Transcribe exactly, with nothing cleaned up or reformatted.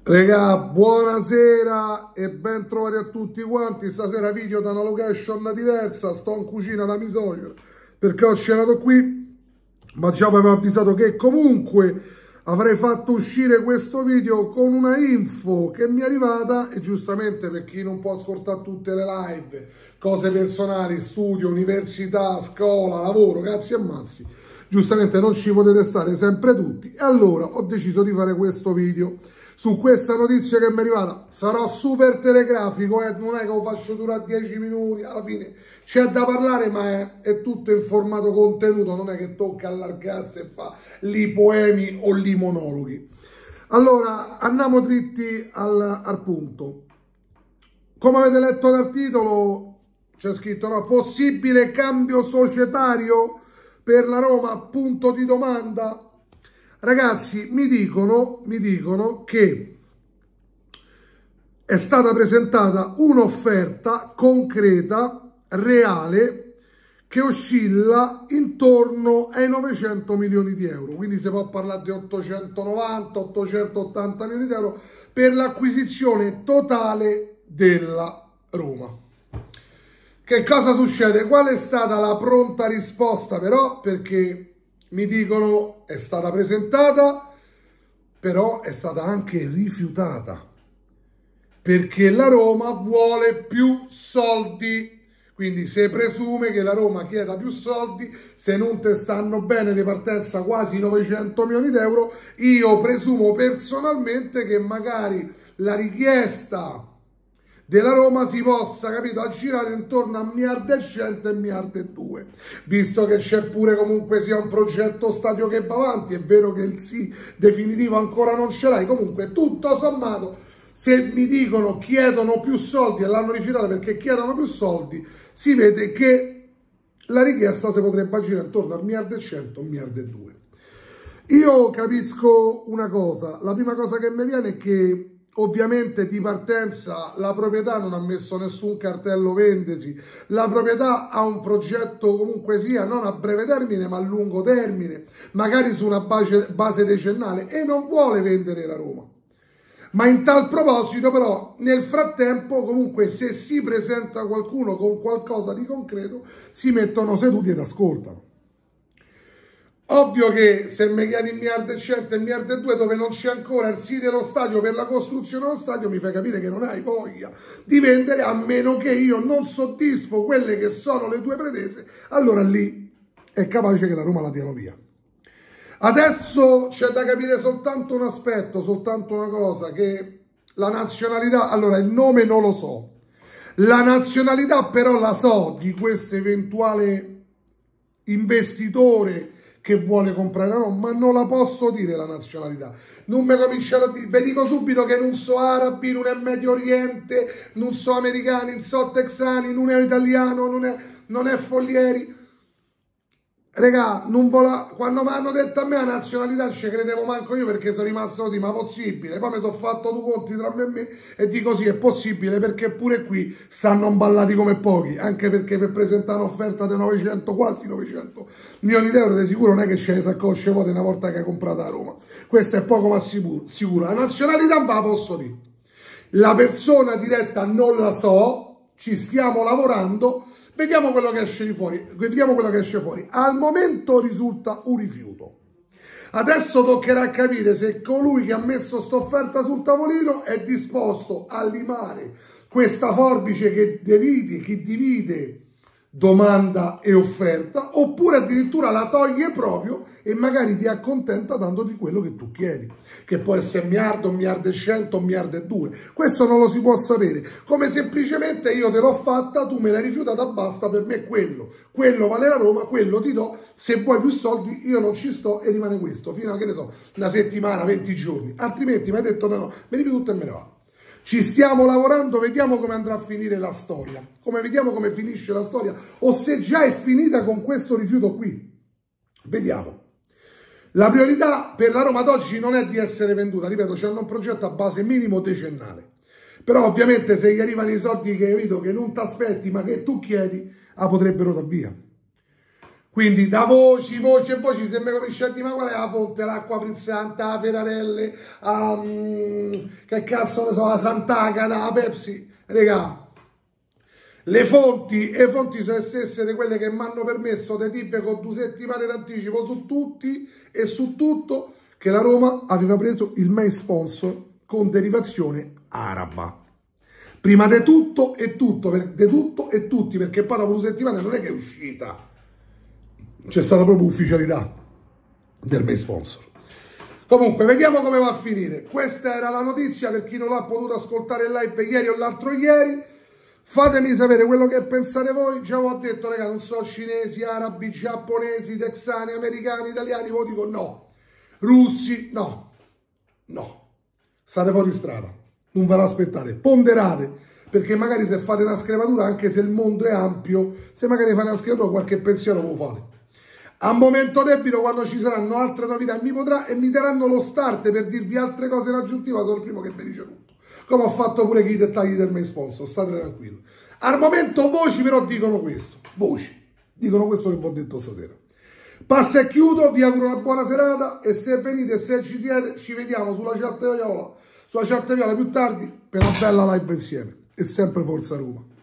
Regà, buonasera e ben trovati a tutti quanti. Stasera video da una location diversa, sto in cucina da mia suocera perché ho cenato qui, ma già vi avevo avvisato che comunque avrei fatto uscire questo video con una info che mi è arrivata e giustamente per chi non può ascoltare tutte le live, cose personali, studio, università, scuola, lavoro, cazzi e mazzi, giustamente non ci potete stare sempre tutti e allora ho deciso di fare questo video su questa notizia che mi è arrivata. Sarò super telegrafico, eh? Non è che lo faccio durare dieci minuti, alla fine c'è da parlare, ma è, è tutto in formato contenuto, non è che tocca allargarsi e fa li poemi o li monologhi. Allora, andiamo dritti al, al punto. Come avete letto dal titolo, c'è scritto, no, possibile cambio societario per la Roma, punto di domanda. Ragazzi, mi dicono, mi dicono che è stata presentata un'offerta concreta, reale, che oscilla intorno ai novecento milioni di euro. Quindi si può parlare di ottocentonovanta ottocentottanta milioni di euro per l'acquisizione totale della Roma. Che cosa succede? Qual è stata la pronta risposta però? Perché mi dicono è stata presentata, però è stata anche rifiutata, perché la Roma vuole più soldi. Quindi si presume che la Roma chieda più soldi, se non te stanno bene di partenza quasi novecento milioni di euro, io presumo personalmente che magari la richiesta della Roma si possa, capito, aggirare intorno a un miliardo e cento e un miliardo e due, visto che c'è pure comunque sia un progetto stadio che va avanti. È vero che il sì definitivo ancora non ce l'hai, comunque tutto sommato se mi dicono chiedono più soldi e l'hanno rifiutato perché chiedono più soldi, si vede che la richiesta si potrebbe aggirare intorno al miliardo e cento, un miliardo e due. Io capisco una cosa, la prima cosa che mi viene è che ovviamente di partenza la proprietà non ha messo nessun cartello vendesi, la proprietà ha un progetto comunque sia non a breve termine ma a lungo termine, magari su una base, base decennale, e non vuole vendere la Roma. Ma in tal proposito però nel frattempo comunque se si presenta qualcuno con qualcosa di concreto si mettono seduti ed ascoltano. Ovvio che se mi chiedi un miliardo e cento e un miliardo e due dove non c'è ancora il sì dello stadio per la costruzione dello stadio, mi fai capire che non hai voglia di vendere, a meno che io non soddisfo quelle che sono le tue pretese, allora lì è capace che la Roma la tiano via. Adesso c'è da capire soltanto un aspetto, soltanto una cosa, che la nazionalità, allora il nome non lo so, la nazionalità però la so di questo eventuale investitore che vuole comprare la Roma, ma non la posso dire la nazionalità. Non mi comincerò a dire, vi dico subito che non so arabi, non è Medio Oriente, non so americani, non so texani, non è italiano, non è, non è Follieri. Regà, non vola... quando mi hanno detto a me la nazionalità non ci credevo manco io, perché sono rimasto così, ma possibile? Poi mi sono fatto due conti tra me e me e dico sì, è possibile, perché pure qui stanno imballati come pochi, anche perché per presentare un'offerta di novecento, quasi novecento milioni di euro di sicuro non è che c'è le saccocce vuote una volta che hai comprato a Roma. Questo è poco ma sicuro, sicuro. La nazionalità va, posso dire. La persona diretta non la so, ci stiamo lavorando. Vediamo quello che esce fuori, vediamo quello che esce fuori. Al momento risulta un rifiuto. Adesso toccherà capire se colui che ha messo sta offerta sul tavolino è disposto a limare questa forbice che divide, che divide domanda e offerta, oppure addirittura la toglie proprio e magari ti accontenta dandoti quello che tu chiedi, che può essere un miliardo, un miliardo e cento, un miliardo e due. Questo non lo si può sapere, come semplicemente io te l'ho fatta, tu me l'hai rifiutata, basta, per me quello, quello vale la Roma, quello ti do, se vuoi più soldi io non ci sto e rimane questo, fino a che ne so, una settimana, venti giorni, altrimenti mi hai detto no, no, mi rifiuto tutto e me ne vado. Ci stiamo lavorando, vediamo come andrà a finire la storia, come vediamo come finisce la storia, o se già è finita con questo rifiuto qui. Vediamo. La priorità per la Roma ad oggi non è di essere venduta, ripeto, c'è un progetto a base minimo decennale. Però ovviamente se gli arrivano i soldi che, capito, che non ti aspetti ma che tu chiedi, la potrebbero dar via. Quindi da voci, voci e voci, se mi comincia a dire ma qual è la fonte, l'acqua frizzante, la Ferrarelle, a, mm, che cazzo ne so, la Sant'Agata, la Pepsi, regà, le fonti, e fonti sono le stesse di quelle che mi hanno permesso di dire con due settimane d'anticipo su tutti e su tutto che la Roma aveva preso il main sponsor con derivazione araba. Prima di tutto e tutto, di tutto e tutti, perché poi dopo due settimane non è che è uscita. C'è stata proprio ufficialità del main sponsor. Comunque, vediamo come va a finire. Questa era la notizia per chi non l'ha potuto ascoltare in live ieri o l'altro ieri. Fatemi sapere quello che pensate voi. Già ho detto, raga, non so cinesi, arabi, giapponesi, texani, americani, italiani, voi dico no. Russi, no. No. State fuori strada. Non ve l'aspettate. Ponderate, perché magari se fate una scrematura, anche se il mondo è ampio, se magari fate una scrematura, qualche pensiero lo fate. A momento debito, quando ci saranno altre novità, mi potrà e mi daranno lo start per dirvi altre cose in aggiuntiva, sono il primo che vi dice tutto. Come ho fatto pure con i dettagli del main sponsor, state tranquilli. Al momento voci però dicono questo, voci, dicono questo che vi ho detto stasera. Passo e chiudo, vi auguro una buona serata e se venite, se ci siete, ci vediamo sulla chat viola, sulla chat viola più tardi per una bella live insieme. E sempre Forza Roma.